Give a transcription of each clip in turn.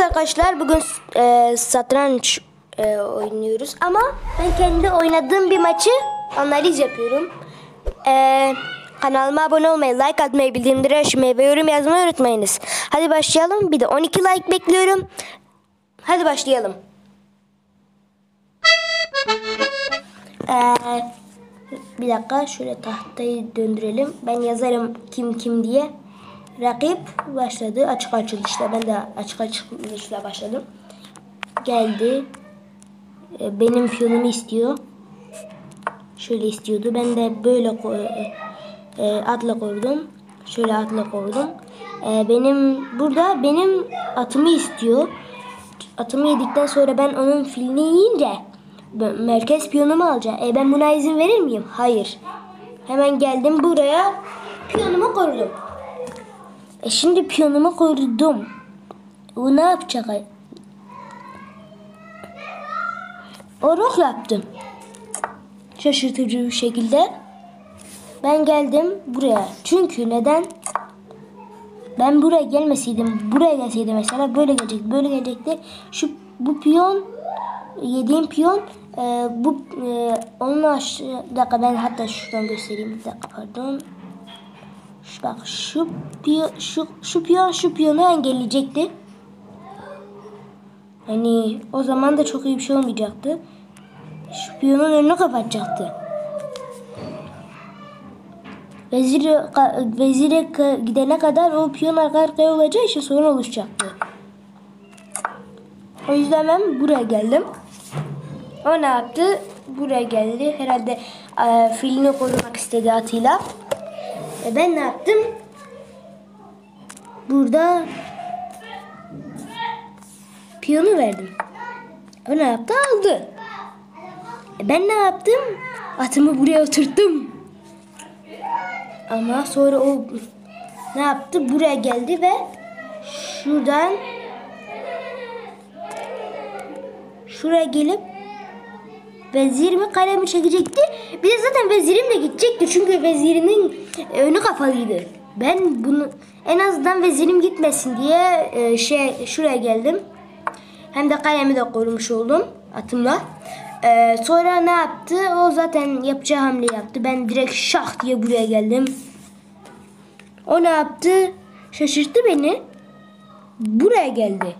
arkadaşlar, bugün satranç oynuyoruz ama ben kendi oynadığım bir maçı analiz yapıyorum. Kanalıma abone olmayı, like atmayı, bildirimleri açmayı ve yorum yazmayı unutmayınız. Hadi başlayalım. Bir de 12 like bekliyorum. Hadi başlayalım. Bir dakika, şöyle tahtayı döndürelim. Ben yazarım kim diye. Rakip başladı. Açık açılışla. Ben de açık açılışla başladım. Geldi. Benim piyonumu istiyor. Şöyle istiyordu. Ben de böyle atla koydum. Şöyle atla koydum. Benim atımı istiyor. Atımı yedikten sonra ben onun filini yiyince merkez piyonumu alacağım. Ben buna izin verir miyim? Hayır. Hemen geldim buraya. Piyonumu korudum. Şimdi piyonumu korudum. O ne yapacak? O rok yaptım. Şaşırtıcı bir şekilde. Ben geldim buraya. Çünkü neden? Ben buraya gelmeseydim, buraya gelseydim mesela böyle gelecekti, böyle gelecekti. Bu piyon, yediğim piyon, onunla bir dakika, ben hatta şuradan göstereyim. Bir dakika, pardon. Bak şu piyonu engelleyecekti. Hani o zaman da çok iyi bir şey olmayacaktı. Şu piyonun önünü kapatacaktı. Vezire gidene kadar o piyon arka arkaya olacağı için sorun oluşacaktı. O yüzden ben buraya geldim. O ne yaptı? Buraya geldi. Herhalde filini korumak istedi atıyla. Ben ne yaptım? Burada piyonu verdim. O ne yaptı? Aldı. Ben ne yaptım? Atımı buraya oturttum. Ama sonra o ne yaptı? Buraya geldi ve şuraya gelip vezirimi kalemi çekecekti. Bir de zaten vezirim de gidecekti. Çünkü vezirinin önü kapalıydı. Ben bunu en azından vezirim gitmesin diye şuraya geldim. Hem de kalemi de korumuş oldum atımla. Sonra ne yaptı? O zaten yapacağı hamle yaptı. Ben direkt şah diye buraya geldim. O ne yaptı? Şaşırttı beni. Buraya geldi.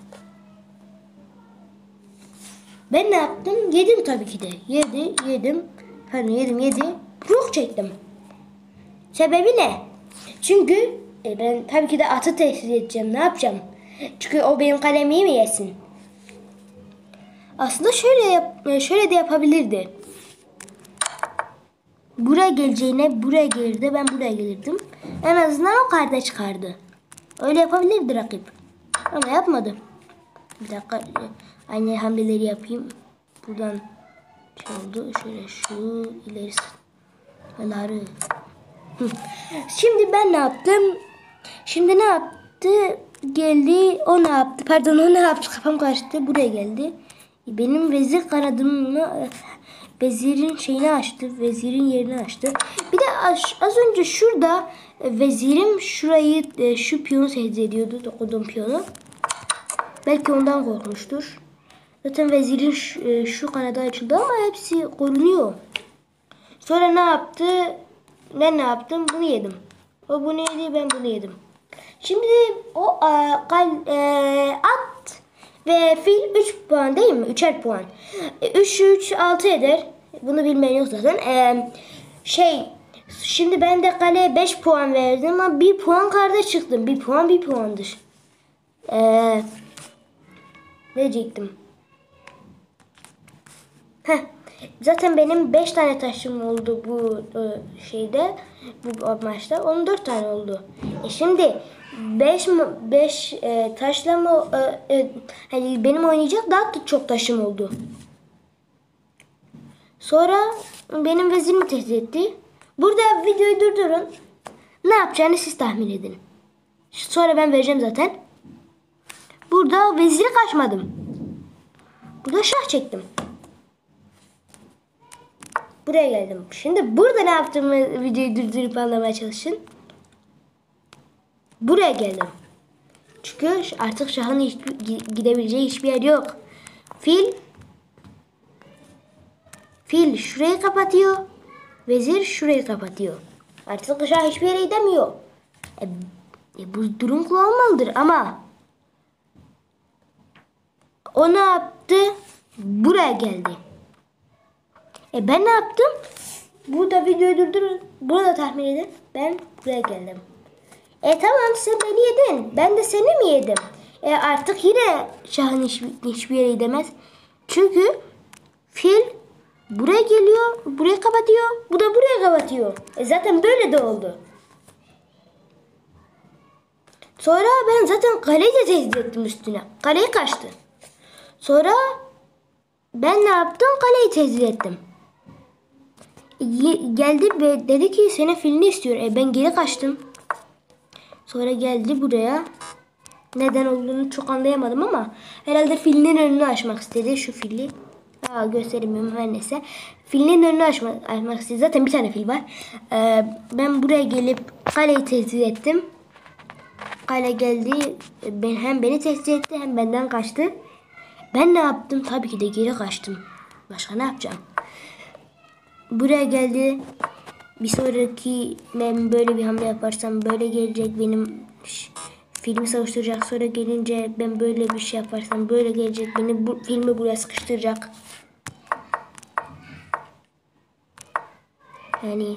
Ben ne yaptım? Yedim tabii ki de. Yedim. Hani yedim. Rok çektim. Sebebi ne? Çünkü ben tabii ki de atı tehdit edeceğim. Ne yapacağım? Çünkü o benim kalemi mi yesin? Aslında şöyle de yapabilirdi. Buraya geleceğine buraya gelirdi. Ben buraya gelirdim. En azından o karda çıkardı. Öyle yapabilirdi rakip. Ama yapmadı. Bir dakika. Aynı hamleleri yapayım. Buradan oldu. Şöyle şu ilerisi. Bunları. Şimdi ben ne yaptım? Şimdi ne yaptı? Geldi. O ne yaptı? Pardon, o ne yaptı? Kafam karıştı. Buraya geldi. Benim vezir kanadımı, vezirin şeyini açtı. Vezirin yerini açtı. Bir de az önce şurada vezirim şu piyonu tehdit ediyordu. Dokuduğum piyonu. Belki ondan korkmuştur. Zaten vezirin şu kanadı açıldı ama hepsi korunuyor. Sonra ne yaptı? Ben ne yaptım? Bunu yedim. O bunu yedi, ben bunu yedim. Şimdi o at ve fil 3 puan değil mi? 3'er puan. 3 6 eder. Bunu bilmeyen yok zaten. Şimdi ben de kaleye 5 puan verdim ama 1 puan karda çıktım. 1 puandır. Ne diyecektim? Zaten benim 5 tane taşım oldu bu bu maçta. 14 tane oldu. Şimdi 5 taşla mı hani benim oynayacak daha da çok taşım oldu. Sonra benim vezirimi tehdit etti. Burada videoyu durdurun. Ne yapacağını siz tahmin edin. Sonra ben vereceğim zaten. Burada veziri kaçmadım. Burada şah çektim. Buraya geldim. Şimdi burada ne yaptığımı videoyu durdurup anlamaya çalışın. Buraya geldim. Çünkü artık şahın gidebileceği hiçbir yer yok. Fil şurayı kapatıyor. Vezir şurayı kapatıyor. Artık şah hiçbir yere gidemiyor. Bu durum kullanılmalıdır ama o ne yaptı? Buraya geldi. Ben ne yaptım? Burada videoyu durdurun. Burada tahmin edin. Ben buraya geldim. Tamam, sen beni yedin. Ben de seni mi yedim? Artık yine şahın hiçbir yere gidemez. Çünkü fil buraya geliyor, buraya kapatıyor. Bu da buraya kapatıyor. Zaten böyle de oldu. Sonra ben zaten kaleyi de tehdit ettim üstüne. Kaleyi kaçtı. Sonra ben ne yaptım? Kaleyi tehdit ettim. Geldi ve dedi ki senin filini istiyor. Ben geri kaçtım. Sonra geldi buraya. Neden olduğunu çok anlayamadım ama herhalde filinin önünü açmak istedi. Şu fili. Gösteremiyorum her neyse. Filinin önünü açmak istedi. Zaten bir tane fil var. Ben buraya gelip kaleyi tehdit ettim. Kale geldi. Hem beni tehdit etti hem benden kaçtı. Ben ne yaptım? Tabii ki de geri kaçtım. Başka ne yapacağım? Buraya geldi. Bir sonraki ben böyle bir hamle yaparsam böyle gelecek, benim filmi savuşturacak. Sonra gelince ben böyle bir şey yaparsam böyle gelecek, beni filmi buraya sıkıştıracak. Yani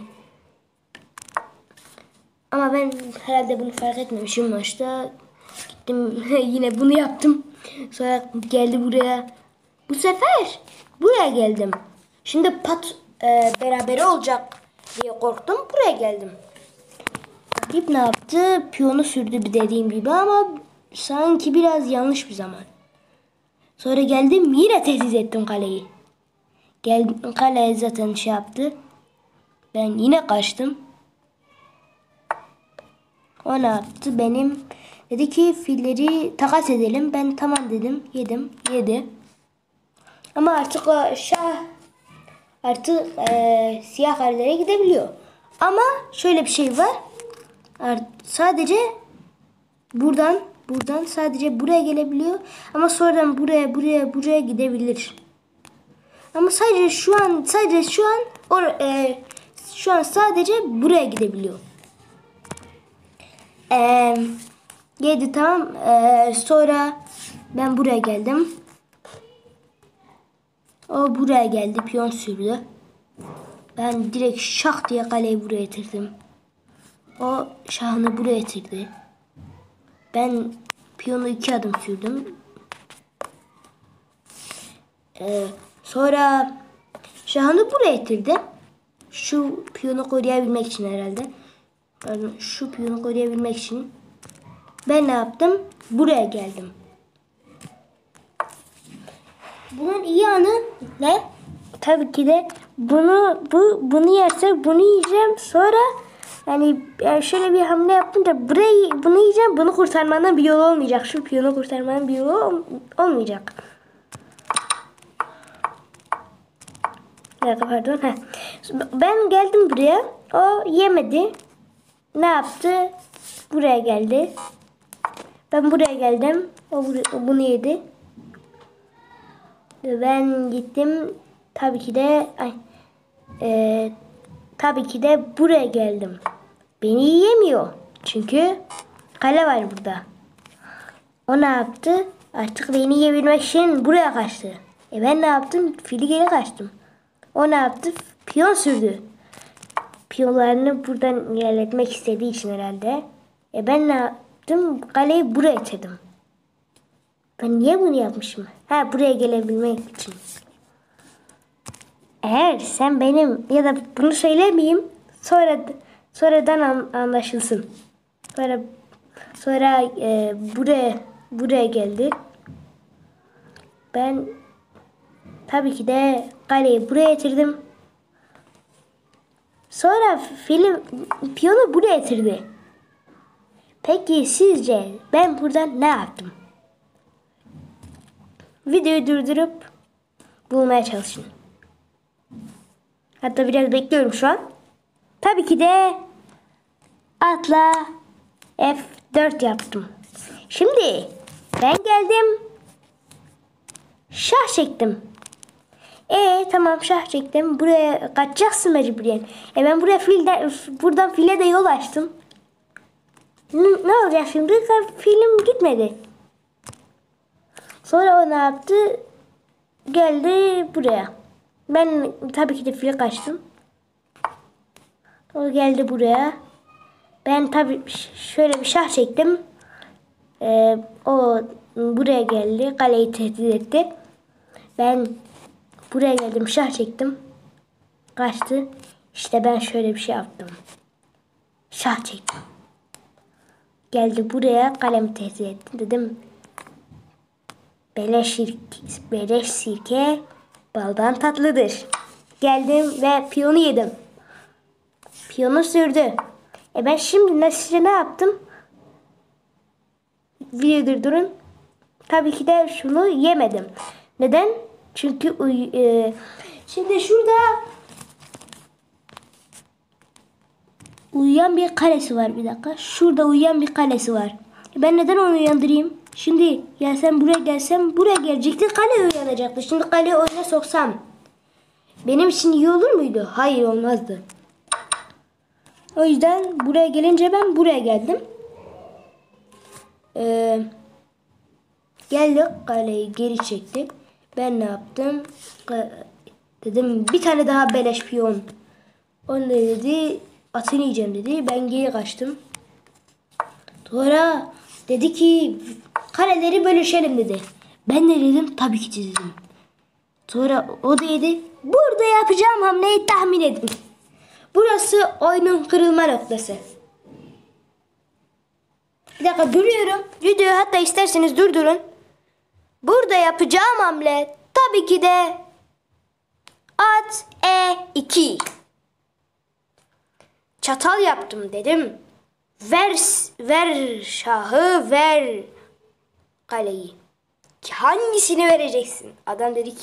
ama ben herhalde bunu fark etmemişim maçta. Gittim yine bunu yaptım. Sonra geldi buraya. Bu sefer buraya geldim. Şimdi berabere olacak diye korktum. Buraya geldim. Rakip ne yaptı? Piyonu sürdü dediğim gibi ama sanki biraz yanlış bir zaman. Sonra geldim yine tehdit ettim kaleyi. Kaleye zaten şey yaptı. Ben yine kaçtım. O ne yaptı? Dedi ki filleri takas edelim. Ben tamam dedim. Yedi. Ama artık o şah siyah karelere gidebiliyor. Ama şöyle bir şey var. Sadece buradan sadece buraya gelebiliyor. Ama sonradan buraya gidebilir. Ama sadece şu an sadece buraya gidebiliyor. Yedi tamam. Sonra ben buraya geldim. O buraya geldi. Piyon sürdü. Ben direkt şak diye kaleyi buraya getirdim. O şahını buraya getirdi. Ben piyonu 2 adım sürdüm. Sonra şahını buraya getirdi. Şu piyonu koruyabilmek için herhalde. Pardon, şu piyonu koruyabilmek için. Ben ne yaptım? Buraya geldim. Bunun iyi yanı ne? Tabii ki de bunu yersek bunu yiyeceğim. Sonra yani şöyle bir hamle yapınca bunu yiyeceğim. Bunu kurtarmanın bir yolu olmayacak. Şu piyonu kurtarmanın bir yolu olmayacak. Pardon. Ben geldim buraya. O yemedi. Ne yaptı? Buraya geldi. Ben buraya geldim. O bunu yedi. Ben gittim. Tabii ki de buraya geldim. Beni yiyemiyor. Çünkü kale var burada. O ne yaptı? Artık beni yiyebilmek için buraya kaçtı. Ben ne yaptım? Fili geri kaçtım. O ne yaptı? Piyon sürdü. Piyonlarını buradan ilerletmek istediği için herhalde. Ben ne yaptım? Kaleyi buraya getirdim. Ben niye bunu yapmışım? Buraya gelebilmek için. Eğer sen benim ya da bunu söylemeyeyim, sonradan anlaşılsın. Sonra buraya geldi. Ben tabii ki de kaleyi buraya getirdim. Sonra piyonu buraya getirdi. Peki sizce ben burada ne yaptım? Videoyu durdurup bulmaya çalışın. Hatta biraz bekliyorum şu an. Tabii ki de atla F4 yaptım. Şimdi ben geldim. Şah çektim. Tamam şah çektim. Buraya kaçacaksın mecburen. Ben buraya buradan file de yol açtım. Ne olacak şimdi? Film gitmedi. Sonra o ne yaptı? Geldi buraya. Ben tabii ki de file kaçtım. O geldi buraya. Ben tabii şöyle bir şah çektim. O buraya geldi. Kaleyi tehdit etti. Ben buraya geldim. Şah çektim. Kaçtı. İşte ben şöyle bir şey yaptım. Şah çektim. Geldi buraya. Kalemi tehdit etti. Dedim beleş sirke baldan tatlıdır. Geldim ve piyonu yedim. Piyonu sürdü. Ben şimdi ne yaptım? Videoyu durdurun. Tabii ki de şunu yemedim. Neden? Çünkü şimdi şurada uyuyan bir kalesi var. Bir dakika. Şurada uyuyan bir kalesi var. Ben neden onu uyandırayım? Şimdi gelsem buraya gelecekti. Kale uyanacaktı. Şimdi kaleyi oyuna soksam benim için iyi olur muydu? Hayır, olmazdı. O yüzden buraya gelince ben buraya geldim. Geldik, kaleyi geri çektik. Ben ne yaptım? Dedim bir tane daha beleş piyon. Onu dedi atını yiyeceğim dedi. Ben geri kaçtım. Sonra dedi ki kareleri bölüşelim dedi. Ben de dedim tabii ki dedim. Sonra o da dedi burada yapacağım hamleyi tahmin edin. Burası oyunun kırılma noktası. Bir dakika duruyorum. Videoyu hatta isterseniz durdurun. Burada yapacağım hamle tabii ki de at E2. Çatal yaptım dedim. Ver şahı, ver kaleyi. Hangisini vereceksin? Adam dedi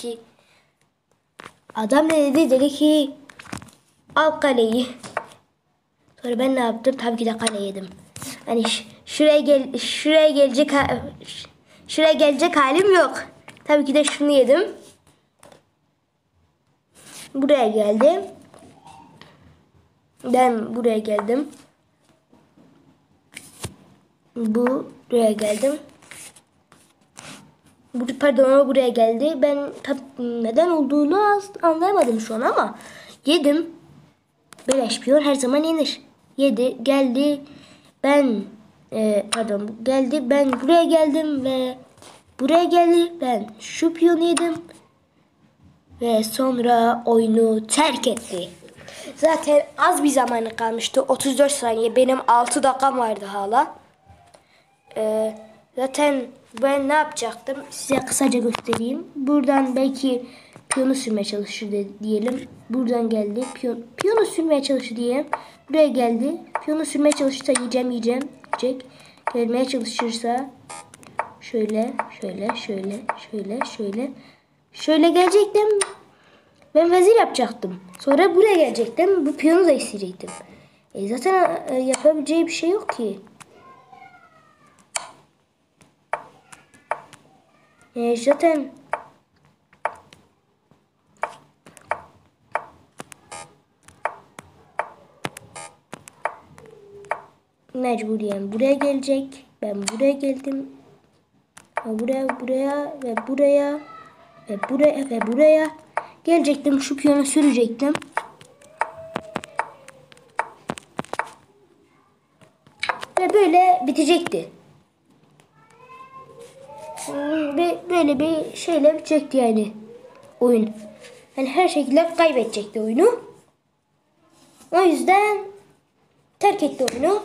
ki al kaleyi. Sonra ben ne yaptım? Tabii ki de kale yedim. Hani şuraya gelecek halim yok. Tabii ki de şunu yedim. Buraya geldim. Ben buraya geldim. Buraya geldim. Pardon, o buraya geldi. Ben neden olduğunu anlayamadım şu an ama yedim. Beleş piyon her zaman yenir. Geldi. Ben buraya geldim ve buraya geldi. Ben şu piyonu yedim. Ve sonra oyunu terk etti. Zaten az bir zamanı kalmıştı. 34 saniye. Benim 6 dakikam vardı hala. Zaten ben ne yapacaktım? Size kısaca göstereyim. Buradan belki piyonu sürmeye çalışır diyelim. Buradan geldi. Piyonu sürmeye çalışır diyelim. Buraya geldi. Piyonu sürmeye çalışırsa yiyeceğim. Yiyecek. Gelmeye çalışırsa şöyle gelecektim. Ben vezir yapacaktım. Sonra buraya gelecektim. Bu piyonu da isteyecektim. Zaten yapabileceği bir şey yok ki. Zaten mecburiyen buraya gelecek. Ben buraya geldim. Buraya ve buraya gelecektim. Şu piyonu sürecektim. Ve böyle bitecekti. Böyle bir şeyle bitecekti yani oyun. Yani her şekilde kaybedecekti oyunu. O yüzden terk etti oyunu.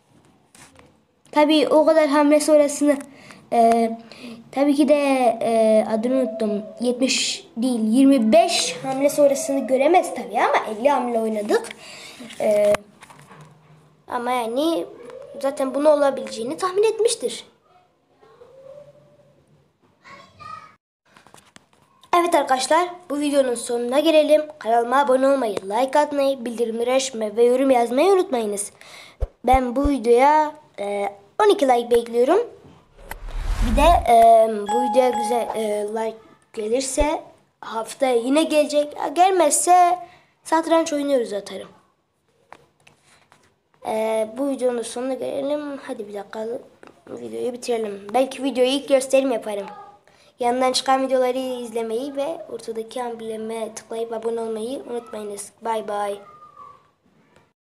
Tabii o kadar hamle sonrasını tabii ki de adını unuttum. 70 değil 25 hamle sonrasını göremez tabii ama 50 hamle oynadık. Ama yani zaten bunu olabileceğini tahmin etmiştir. Evet arkadaşlar, bu videonun sonuna gelelim. Kanalıma abone olmayı, like atmayı, bildirimleri açmayı ve yorum yazmayı unutmayınız. Ben bu videoya 12 like bekliyorum. Bir de bu videoya güzel like gelirse haftaya yine gelecek. Gelmezse satranç oynuyoruz atarım. Bu videonun sonuna gelelim. Hadi bir dakika videoyu bitirelim. Belki videoyu ilk gösterim yaparım. Yanından çıkan videoları izlemeyi ve ortadaki ambleme tıklayıp abone olmayı unutmayınız. Bay bay.